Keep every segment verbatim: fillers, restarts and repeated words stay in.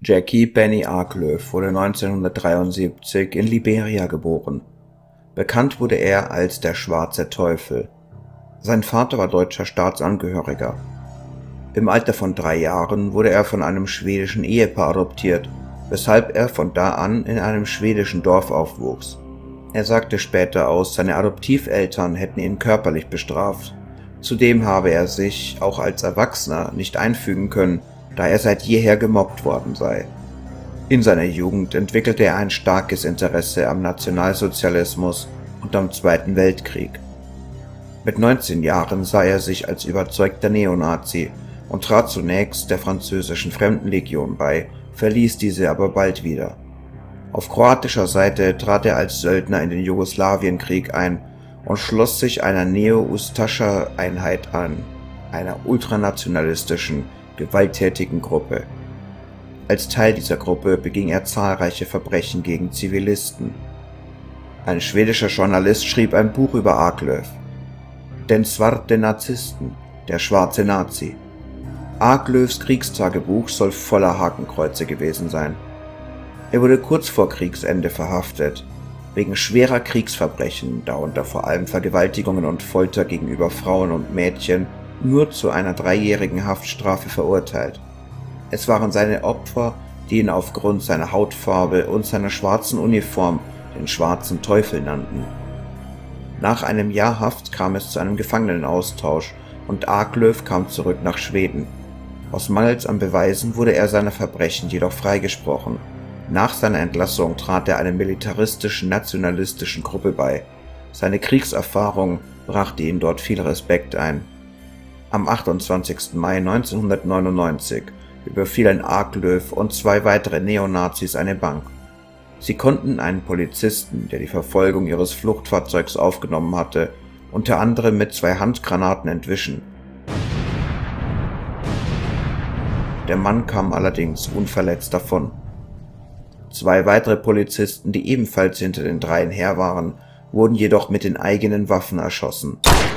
Jackie Benny Arklöv wurde neunzehnhundertdreiundsiebzig in Liberia geboren. Bekannt wurde er als der Schwarze Teufel. Sein Vater war deutscher Staatsangehöriger. Im Alter von drei Jahren wurde er von einem schwedischen Ehepaar adoptiert, weshalb er von da an in einem schwedischen Dorf aufwuchs. Er sagte später aus, seine Adoptiveltern hätten ihn körperlich bestraft. Zudem habe er sich, auch als Erwachsener, nicht einfügen können, da er seit jeher gemobbt worden sei. In seiner Jugend entwickelte er ein starkes Interesse am Nationalsozialismus und am Zweiten Weltkrieg. Mit neunzehn Jahren sah er sich als überzeugter Neonazi und trat zunächst der französischen Fremdenlegion bei, verließ diese aber bald wieder. Auf kroatischer Seite trat er als Söldner in den Jugoslawienkrieg ein und schloss sich einer Neo-Ustascha-Einheit an, einer ultranationalistischen, gewalttätigen Gruppe. Als Teil dieser Gruppe beging er zahlreiche Verbrechen gegen Zivilisten. Ein schwedischer Journalist schrieb ein Buch über Arklöv, Den svarte Nazisten, der schwarze Nazi. Arklövs Kriegstagebuch soll voller Hakenkreuze gewesen sein. Er wurde kurz vor Kriegsende verhaftet, wegen schwerer Kriegsverbrechen, darunter vor allem Vergewaltigungen und Folter gegenüber Frauen und Mädchen, nur zu einer dreijährigen Haftstrafe verurteilt. Es waren seine Opfer, die ihn aufgrund seiner Hautfarbe und seiner schwarzen Uniform den Schwarzen Teufel nannten. Nach einem Jahr Haft kam es zu einem Gefangenenaustausch und Arklöv kam zurück nach Schweden. Aus Mangels an Beweisen wurde er seiner Verbrechen jedoch freigesprochen. Nach seiner Entlassung trat er einer militaristischen, nationalistischen Gruppe bei. Seine Kriegserfahrung brachte ihm dort viel Respekt ein. Am achtundzwanzigsten Mai neunzehnhundertneunundneunzig überfielen Arklöv und zwei weitere Neonazis eine Bank. Sie konnten einen Polizisten, der die Verfolgung ihres Fluchtfahrzeugs aufgenommen hatte, unter anderem mit zwei Handgranaten entwischen. Der Mann kam allerdings unverletzt davon. Zwei weitere Polizisten, die ebenfalls hinter den dreien her waren, wurden jedoch mit den eigenen Waffen erschossen.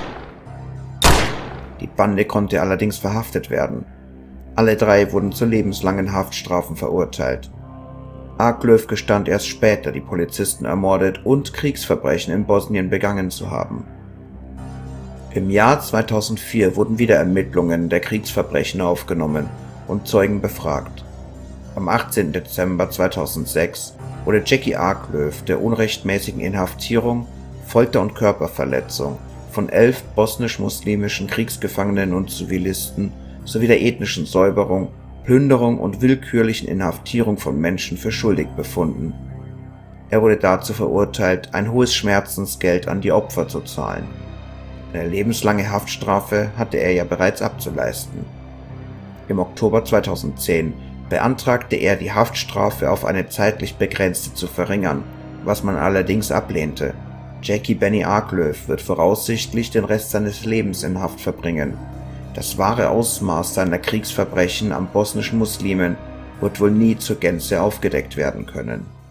Die Bande konnte allerdings verhaftet werden. Alle drei wurden zu lebenslangen Haftstrafen verurteilt. Arklöv gestand erst später, die Polizisten ermordet und Kriegsverbrechen in Bosnien begangen zu haben. Im Jahr zweitausendvier wurden wieder Ermittlungen der Kriegsverbrechen aufgenommen und Zeugen befragt. Am achtzehnten Dezember zweitausendsechs wurde Jackie Arklöv der unrechtmäßigen Inhaftierung, Folter und Körperverletzung von elf bosnisch-muslimischen Kriegsgefangenen und Zivilisten sowie der ethnischen Säuberung, Plünderung und willkürlichen Inhaftierung von Menschen für schuldig befunden. Er wurde dazu verurteilt, ein hohes Schmerzensgeld an die Opfer zu zahlen. Eine lebenslange Haftstrafe hatte er ja bereits abzuleisten. Im Oktober zweitausendzehn beantragte er, die Haftstrafe auf eine zeitlich begrenzte zu verringern, was man allerdings ablehnte. Jackie Benny Arklöv wird voraussichtlich den Rest seines Lebens in Haft verbringen. Das wahre Ausmaß seiner Kriegsverbrechen am bosnischen Muslimen wird wohl nie zur Gänze aufgedeckt werden können.